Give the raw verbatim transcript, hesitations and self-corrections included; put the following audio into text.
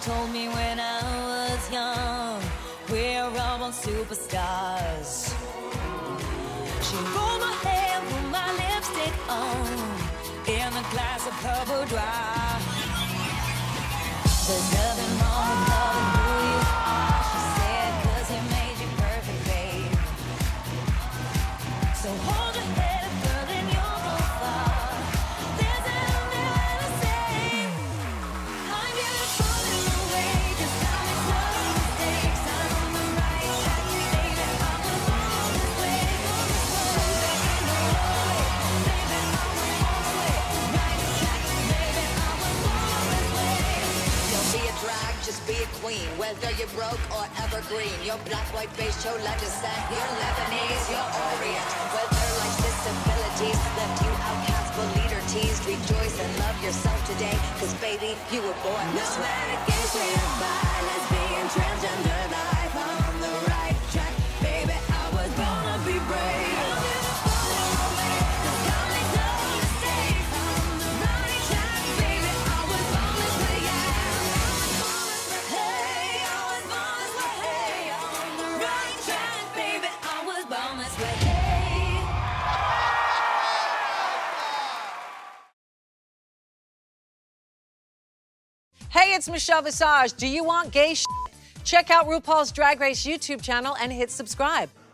told me when I was young, we're all born superstars. She rolled my hair, put my lipstick on, in a glass of purple dry. There's nothing wrong with loving who you are, she said, 'cause he made you perfect, babe. So hold your head up, girl, and you'll go far. There's nothing left to say. I'm gonna pull it away, just tell me some mistakes. I'm on the right track, baby. I was born this way. Baby, no way, baby, I was born this way. Right track, baby, I was born this way. Don't be a drag, just be a queen. Whether you're broke or evergreen, your black, white, beige, chola descent, you're Lebanese, you're Orient. Whether life's disabilities left you outcast but leader teased, rejoice and love yourself today, 'cause baby, you were born this No way. medication, by lesbian, transgender life. I'm on the right track, baby. I was born to be brave. I'm gonna pull it away, just tell me some mistakes. I'm on the right track, baby. I was born this way, yeah. Hey, I was born this way. Hey, I'm on the right track, baby. I was born this way. Hey, it's Michelle Visage. Do you want gay shit? Check out RuPaul's Drag Race YouTube channel and hit subscribe.